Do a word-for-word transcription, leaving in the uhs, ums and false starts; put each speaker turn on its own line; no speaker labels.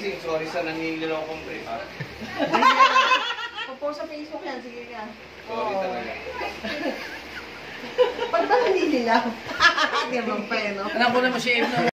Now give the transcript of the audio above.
Gising, sorry sa nangingilaw kong trip, ha?
Post sa Facebook yan, sige ka.
Sorry talaga.
Ba't ba naninilaw? Di ba pa, no?
Anak ko naman si Eve na